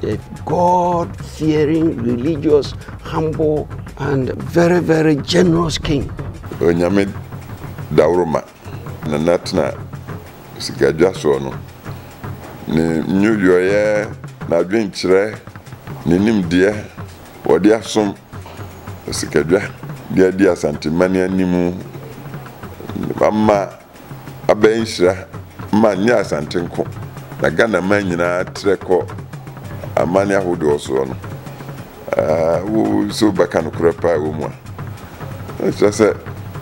a God-fearing, religious, humble, and very, very generous king. Onyame Dauroma na natna sikadwa so no ne nyuyoye na dwenkyerɛ ne nimdeɛ wɔde asom sikadwa de adi asantemane animu amma abenhyira ma nya asantenko na Ghana man nyinaa treko amane ahodo so no wo so baka no kropa wo mu a sɛ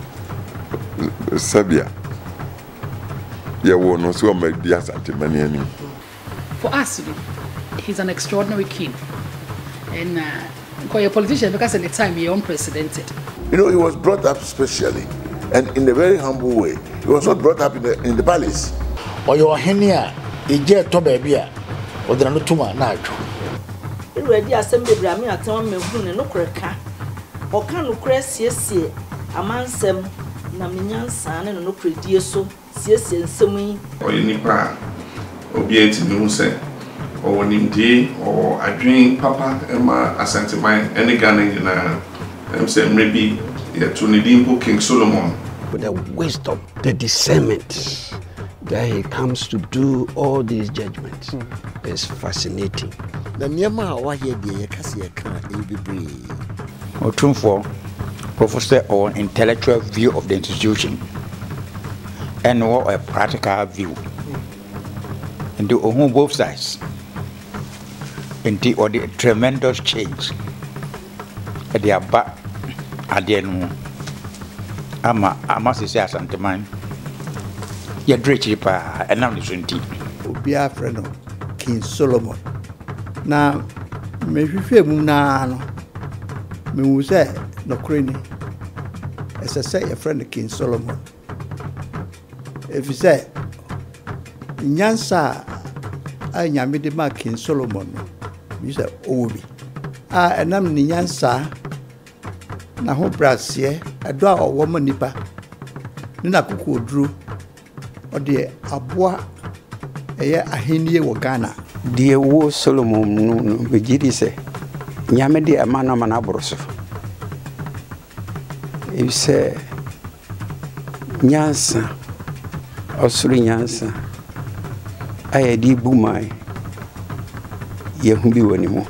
Sabia, no so for us, he's an extraordinary king, and for a politician, because at the time he unprecedented. You know, he was brought up specially, and in a very humble way. He was not brought up in the palace. Or your henia, a jet to baby, or the Nutuma Nacho. Already, assembly Brammy at Tom Melbourne and Okreka, or can Lucrece, yes, a man sem. Na minyan san no predie so siesie nsemi oyinipa obi etimi hu se o nimdie o adwen papa ema asanteman ene Ghana nyina se mrebi ye to ne dimpo King Solomon. With the wisdom, the discernment that he comes to do all these judgments is fascinating. The niema wa here de ye kase ye kan e bebre Otumfo professor or intellectual view of the institution and or a practical view. And do on both sides. And the or the tremendous change at the back at the end. Ama say asanteman. Ya drechipa and now the sunti. Be a friend of King Solomon. Now me fife mu na no. Me wu say no crane. As I say, a friend of King Solomon. If you say, Nyansa, I nyamidi ma King Solomon. You say, Obi. And I'm Nyansa. Na ho brasie, a dwa or woman nipa. Nina kuku drew. Or the abwa a hindi wa Ghana. Dear wo Solomon no begidi say, Nyamidi a man of Manabroso. You say, Nyansa, Osuri Nyansa, I di Bumai, Yehumbi anymore.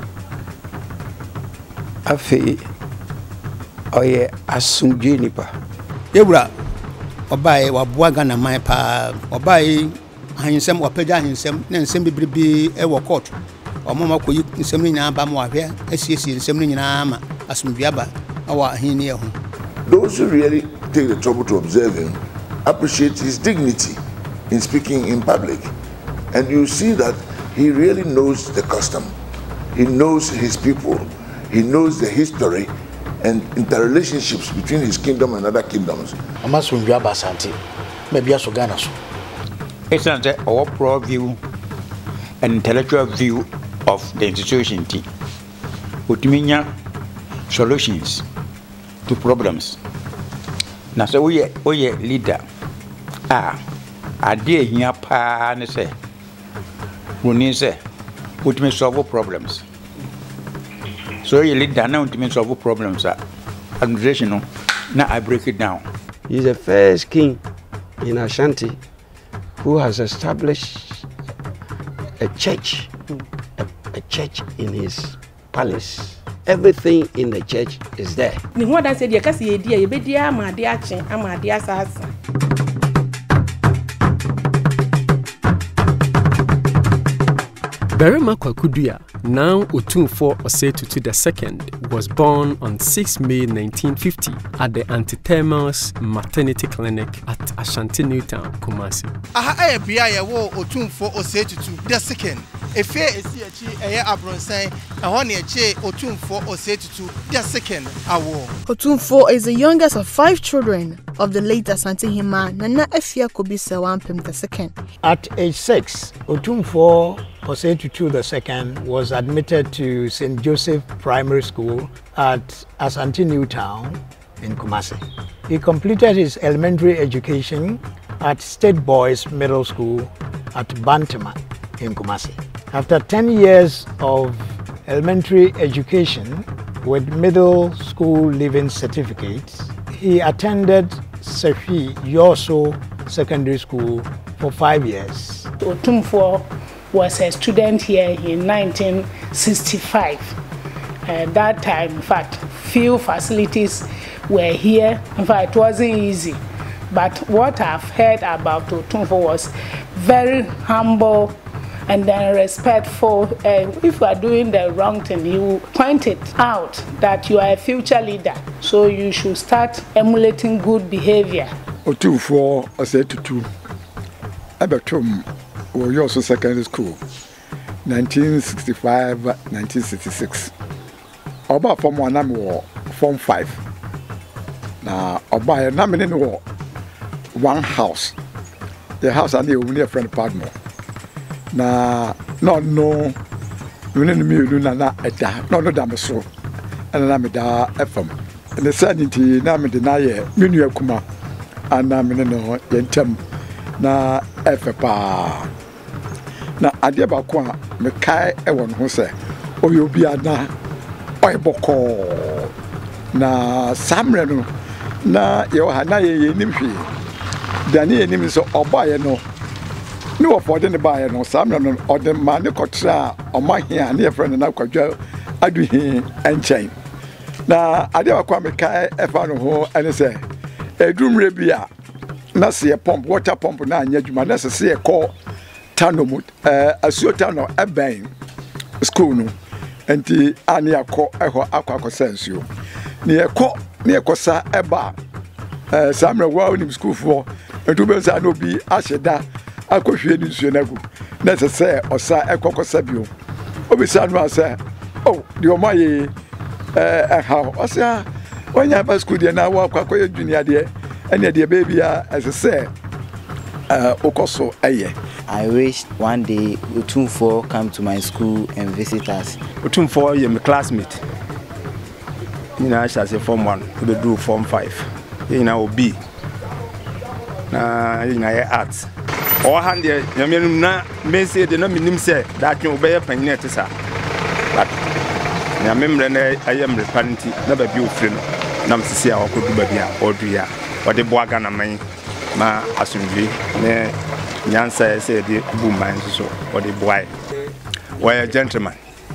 Afe, oye asum jenipa. Yebra, Obai, Wabuagana, my pa, Obai, Hansem, or Peja himself, then send be a court, or Mama could you send me in Abama here, SCC, sending in Ama, Asumbiaba, our Hinia. Those who really take the trouble to observe him appreciate his dignity in speaking in public. And you see that he really knows the custom. He knows his people. He knows the history and interrelationships between his kingdom and other kingdoms. It's not our pro view and intellectual view of the institution. Utiminya solutions to problems. Now, so we leader. I dear here, pa, and say, when say, put me solve problems. So you leader now to me solve problems. Administration, now I break it down. He's the first king in Ashanti who has established a church in his palace. Everything in the church is there. Ni ho dan say de ka se ye be dia ma de achen ama de asasa. Berima Kwakudua, now Otumfo Osei-Tutu II, was born on 6 May 1950 at the Antithermals Maternity Clinic at Ashanti Newtown, Kumasi. Aha bia ye wo Otumfo Osei-Tutu II. Efe esi echi eye abronsan ehon ne echi Otumfo Osei-Tutu II awo. Otumfo is the youngest of 5 children of the late Asante Hima Nana Efia Kobisa Wampem II. At age 6, Otumfo Osei-Tutu II was admitted to St. Joseph Primary School at Asante Newtown in Kumasi. He completed his elementary education at State Boys Middle School at Bantama in Kumasi. After 10 years of elementary education with middle school leaving certificates, he attended Sefi Yoso Secondary School for 5 years. Otumfuo was a student here in 1965. At that time, in fact, few facilities were here. In fact, it wasn't easy. But what I've heard about Otumfuo was very humble and then respectful. If you are doing the wrong thing, he will point it out that you are a future leader. So you should start emulating good behavior. Otumfuo Osei-Tutu, Ebetum, Yoso Secondary School, 1965-1966. Oba Form 1 na me Form 5. Na oba ya na me ne one house. The house and the near friend partner. Na no we ne me na eta no da me so. And na me da FM. And the sanity na me na ye me nua kuma. Ana me no yentem na FPA. Na ade ba ko a me kai e won ho se oyo bi ana oiboko na samre no na ye ha na ye nim hwe dani ye nim so obaye no ni wo fode ne baye no samre no ode ma ne kotra omahia ne ye friend na kwadwa aduhi enchen na ade ba kwa me kai efa no ho ene se edumre bia na se pump water pump na anya djuma na se ko tano asuo tano eben school no enti ani akọ eho akọ sensuo ne ekọ sa eba samre wa onim school for entu be sa no bi ahyeda akọhwe ni nsuo nagu na se osa ekọ sabio obi sa no asa oh di omaye how osa onya ba school de na wa akọ junior de ene de baby as say okoso eye. I wish one day Otumfuo come to my school and visit us. Otumfuo is my classmate. You know, I shall say Form 1, we do Form 5. You know, B. You know, arts. Or hand there, you mean, may say the name say that you obey a pennet, sir. But I remember I am the parent, never be friend. Nam to see our good baby or dear, or the Boagana man, ma assembly. Nyansa say the woman so or the boy. Why a gentleman?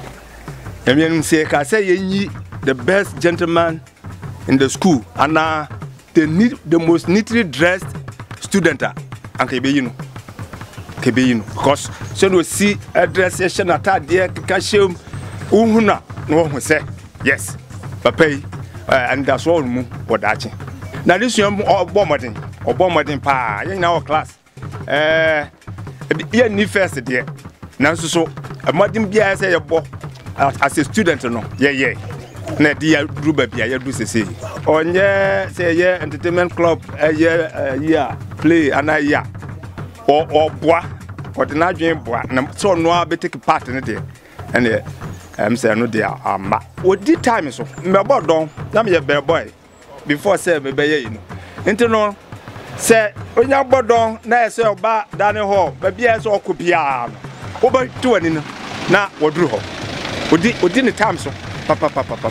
I mean say ka say ye the best gentleman in the school and the most neatly dressed student and kebe you know because so no see a dress session atade ka shem uhuna no ho say yes papa and that's all mu odache na this you obomodin pa you na our class yeah, ni first there. Now so a modern bia say as a student no. Yeah. Na dia ruba bia ya do say. Onye say yeah entertainment club yeah play and yeah. Or boa or the nadwen boa. Na so no a be take part in there. And say no there ama. What the time so me about don na me be boy before say be you know. Into no say onya bodon na say oba dane ho ba bia so okopia oba tuani na woduru ho odi ne time so papa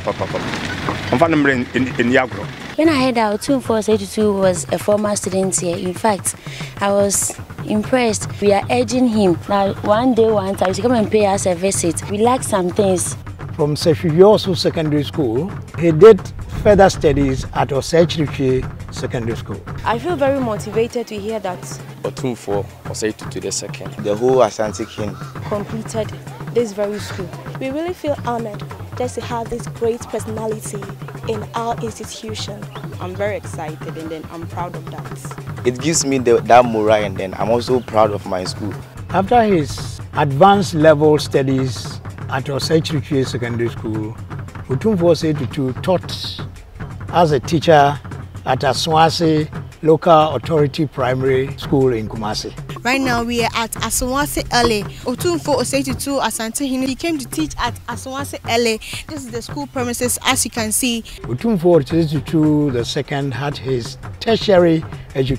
on number in Yagro. When I heard that Otumfuo Osei-Tutu was a former student here, in fact I was impressed. We are urging him now one time to come and pay us a visit. We like some things. From Sefi Yoso Secondary School, he did further studies at Osei-Tutu Secondary School. I feel very motivated to hear that Otumfuo Osei-Tutu II, the whole Asante King, completed this very school. We really feel honored just to have this great personality in our institution. I'm very excited and then I'm proud of that. It gives me that morale and then I'm also proud of my school. After his advanced level studies at Osei-Tutu Secondary School, Otumfuo Osei-Tutu taught as a teacher at Asawase Local Authority Primary School in Kumasi. Right now we are at Asawase LA. Otumfuo Osei-Tutu Asante, he came to teach at Asawase LA. This is the school premises, as you can see. Otumfuo Osei-Tutu II had his tertiary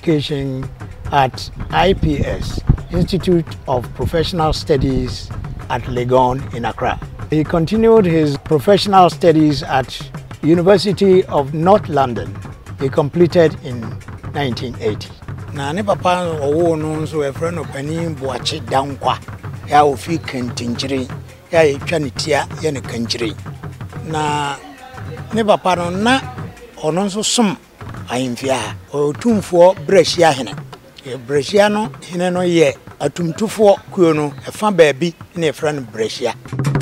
education at IPS, Institute of Professional Studies, at Legon in Accra. He continued his professional studies at University of North London. He completed in 1980. Na ne papa owo no nso e frɛ no Pani Boache Dankwa ya ofi Kantinjiri ya etwa ne tia ya ne Kanjiri. Na ne papa no na ono nso som ahemfia otumfo Brahia hene. Brahia no hene no ye atumtufo kuo no efa baabi na e frɛ no Brahia.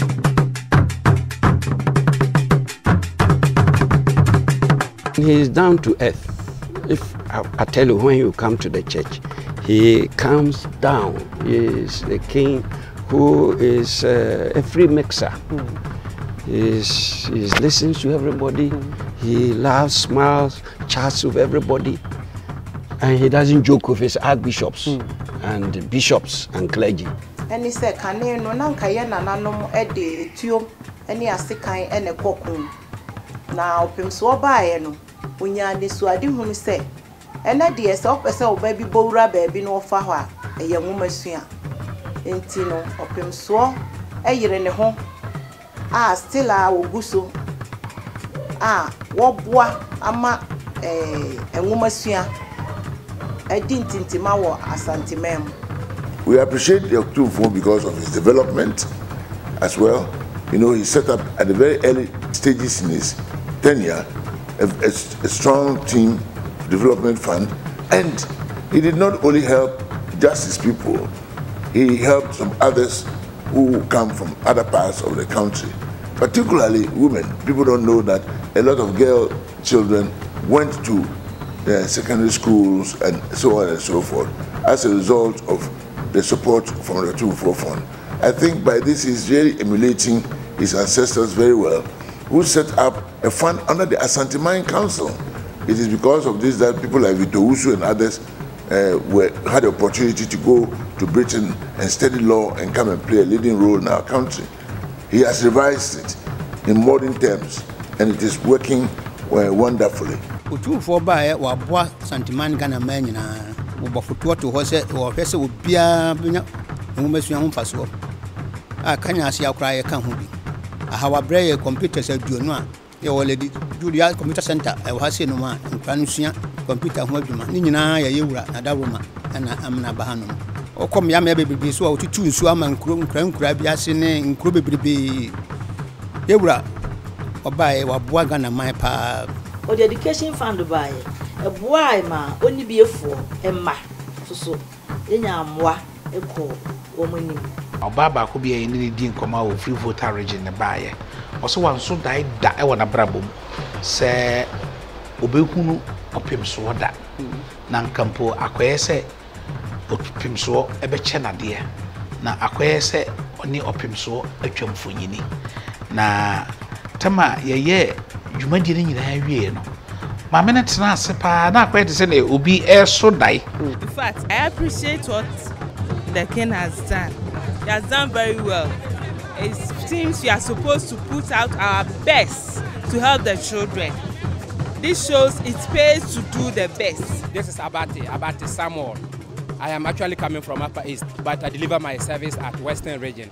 He is down to earth. If I tell you, when you come to the church, he comes down. He is a king who is a free mixer. He listens to everybody. He laughs, smiles, chats with everybody. And he doesn't joke with his archbishops and bishops and clergy. And he said, "Can you no nankaya nanom ede etio any asikan ene kokun na opimso bae no unya ne suade hunu se ena de se opese obabi bowura baabi no ofa ho a eye nwomasua enti no opimso eyire ne ho a still a oguso a woboa ama enwomasua edintintima wo asantemem." We appreciate the Otumfuo because of his development as well. You know, he set up at the very early stages in his tenure a strong team development fund, and he did not only help just his people, he helped some others who come from other parts of the country, particularly women. People don't know that a lot of girl children went to secondary schools and so on and so forth as a result of the support from the Otumfuo Fund. I think by this he's really emulating his ancestors very well, who set up a fund under the Asante Mine Council. It is because of this that people like Vito Usu and others had the opportunity to go to Britain and study law and come and play a leading role in our country. He has revised it in modern terms, and it is working wonderfully. Otumfuo bae wa boa Santiman Ghana man nyina wo bofoto to ho se wo hwese obia benya nwomasua ho mfaso a kanya ase akora ye ka ho bi aha wa brɛ computers aduonu a ye wo ledi Julia Computer Center e wa se no ma nkran sua computer ho adwuma ni nyina ye yewura na dawroma na amna bahano okom ya me bebrebe so a otutu nsu ama nkura bi ase ne nkuro bebrebe yewura obae wa boa Ghana man pa o the education fund by a boy ma only be for emma so enya amwa eko omani obaba ko bia ni di nkoma o free voter region ne baaye oso wan so dai da e wona brabom se obehunu opemso da na nkampo akoye se opemso ebe chenade na akoye se oni opemso atwamfonyini na tama yeye jumadi ni nyina wie no ma me tena ase pa na akwete se na obi so dai. In fact, I appreciate what the king has done. He has done very well. It seems we are supposed to put out our best to help the children. This shows it pays to do the best. This is Abate Samuel. I am actually coming from Upper East, but I deliver my service at Western Region,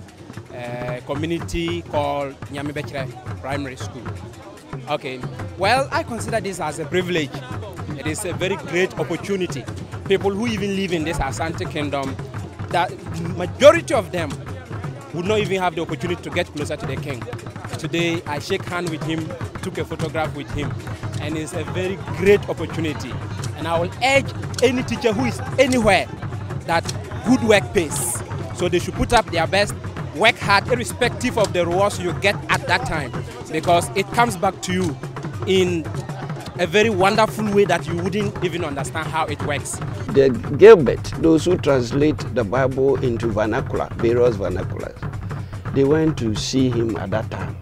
a community called Nyamibechre Primary School. Okay, well, I consider this as a privilege. It is a very great opportunity. People who even live in this Asante Kingdom, the majority of them would not even have the opportunity to get closer to the king. Today, I shake hands with him, took a photograph with him, and it's a very great opportunity. And I will urge any teacher who is anywhere that good work pays. So they should put up their best, work hard, irrespective of the rewards you get at that time, because it comes back to you in a very wonderful way that you wouldn't even understand how it works. The Gilbert, those who translate the Bible into vernacular, various vernaculars, they went to see him at that time.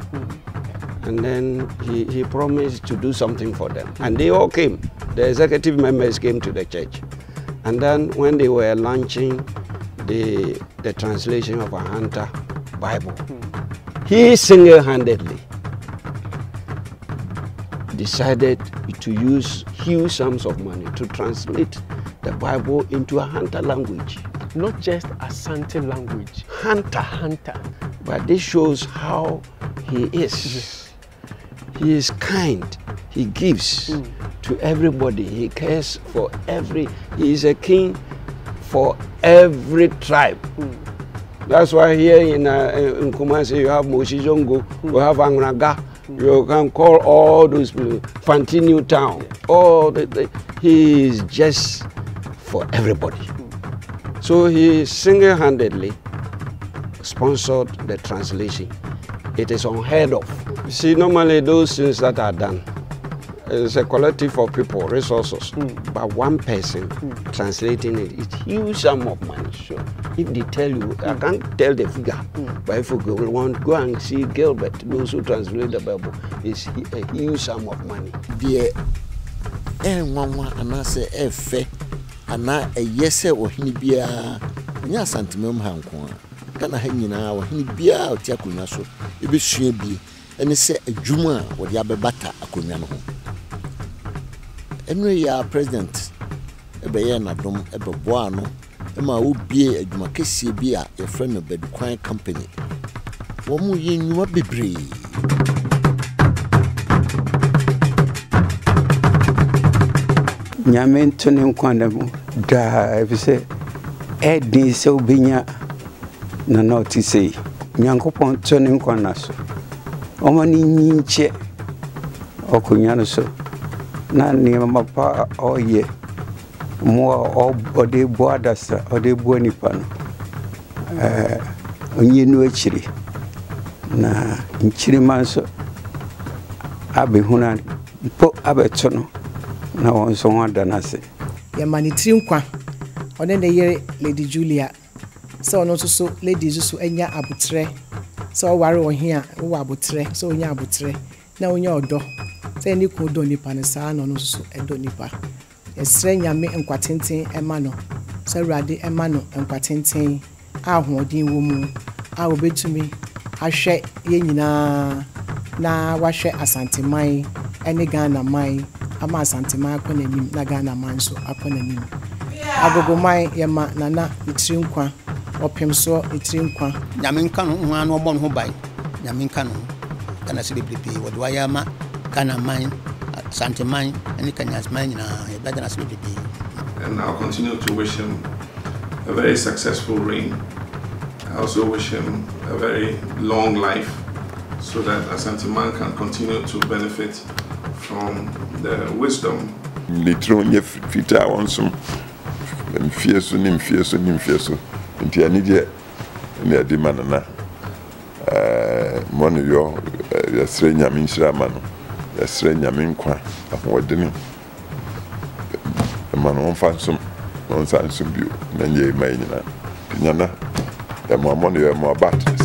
And then he promised to do something for them. And they all came. The executive members came to the church. And then when they were launching the translation of a Hunter Bible, he single-handedly decided to use huge sums of money to translate the Bible into a Hunter language. not just Asante language. Hunter. But this shows how he is. He is kind. He gives to everybody. He cares for he is a king for every tribe. That's why here in Kumasi you have Moshijongo, you have Angraga, you can call all those people, Fantinu Town. He is just for everybody. So he single-handedly sponsored the translation. It is unheard of. You see, normally those things that are done, it's a collective of people, resources, but one person translating it's huge sum of money. So if they tell you, I can't tell the figure, but if you want to go and see Gilbert, those who translate the Bible, it's a huge sum of money. Ana yese ohini bia nya santimem hanko kana hanyina ohini bia otia konwa so ebesua bi ene se adwuma wode abebata akonwa no ho enu ya president ebeye na dom ebebo ano ema obie adwuma kesie bi a e friend no Bedukwan company wo mu yenwa bebre Nyame tone nkwana mu da ebise edin se obinya na not say Nyankopon tone nkwana so omani nyinche okunya no so na niema pa oye mo ode boadasa ode bonipa no onye nu akiri na nkiri manso abehuna po abetono na wonso wada nase ya manitri nkwa one ne ye Lady Julia so ono so Lady Zusu enya abutre so ware ohia wo abutre so onya abutre na onya odo se ni ko do nipa ne sa no so edo nipa esre nyame nkwatenten ema no se Awurade ema no nkwatenten ahoodin wo mu a obetumi ahwe ye nyina na wahwe asanteman ene Ghana man ama Asantema akona nim na Ghana man so akona nim agogoman yema nana itiri nkwa opem so itiri nkwa nyame nka no ho ano obon ho bai nyame nka no kana se bebrebe wode waya ma Ghana man Asanteman ene Kanyasman nyina e beda na se bebrebe. And I'll continue to wish him a very successful reign. I also wish him a very long life so that Asanteman can continue to benefit from the wisdom. Litron fita onso mfieso ni mfieso nti ani de ne ade manana mono yo yasre nyame nhyira ma no yasre nyame nkwa ahodene mano onfanso onsanso bio na nye mai nyina nyana e mo mono yo mo bat